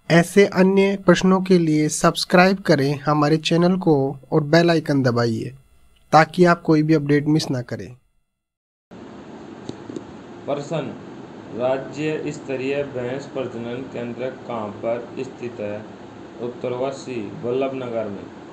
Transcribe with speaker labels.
Speaker 1: ऐसे अन्य प्रश्नों के लिए सब्सक्राइब करें हमारे चैनल को और बेल आइकन दबाइए ताकि आप कोई भी अपडेट मिस ना करें।
Speaker 2: प्रश्न, राज्य स्तरीय भैंस प्रजनन केंद्र कहाँ पर स्थित है? उत्तर व सी, वल्लभ नगर में।